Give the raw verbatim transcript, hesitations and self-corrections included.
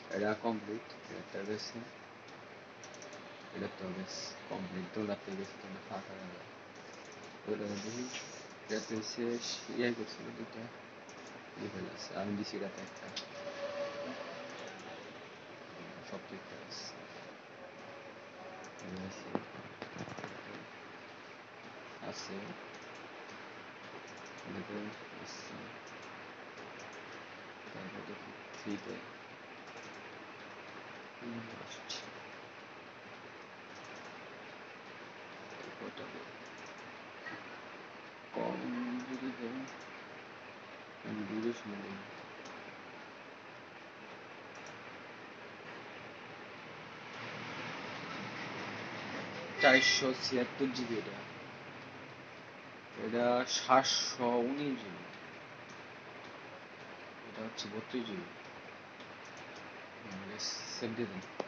এটা কমপ্লিট, এটা গেছে, এটা তো গেছে কমপ্লিট, দৌড়াতে গেছে কিন্তু ফাঁকা গেল। ওটা দেখি এটাতে শেষ ইয়ে করছিল দুটা ইয়ে হয়ে গেছে, আমি দিছি এটাতে একটা, সব ঠিক হয়ে গেছে। আছে এটাতে আছে, তারপর দেখি থ্রিতে আসছে কত কম যদি দেয় আমি দূরে শুনে দেবো। চারশো ছিয়াত্তর জিবি, এটা এটা সাতশো উনিশ জিবি, এটা হচ্ছে বত্রিশ জিবি। সেভ দিয়ে দিন।